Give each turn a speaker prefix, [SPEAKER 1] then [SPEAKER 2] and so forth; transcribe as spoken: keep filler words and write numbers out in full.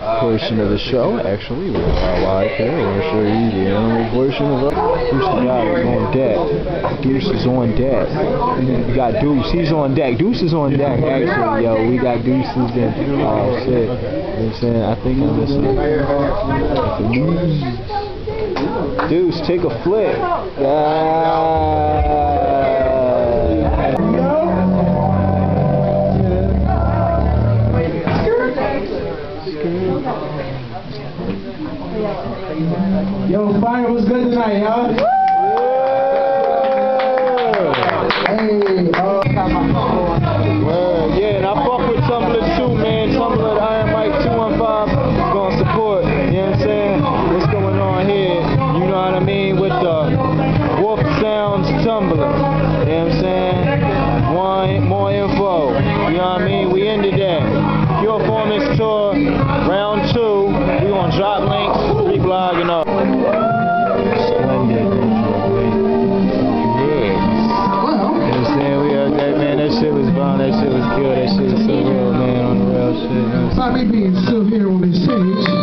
[SPEAKER 1] portion of the show. Actually, we're live here. We're going to show you the animal portion of it. Deuce the guy is on deck. Deuce is on deck. We got Deuce. He's on deck. Deuce is on deck. Actually, yo, we got Deuces in. Oh shit. You know what I'm saying? I think I'm missing. Deuce, take a flip. Ah.
[SPEAKER 2] Yo, fire was good tonight, huh? Hey, uh,
[SPEAKER 1] well, yeah, and I fuck with Tumblr too, man. Tumblr at Iron Mike two one five gonna support. You know what I'm saying? What's going on here? You know what I mean? With the Wolf Sounds Tumblr. You know what I'm saying? One more info. You know what I mean? We ended that. Pure Performance Tour, round two. We gonna drop links, reblogging up. Splendid. That shit was bomb, that shit was good, that shit was so real, man, on the real shit. You know?
[SPEAKER 2] By me being still here on this stage.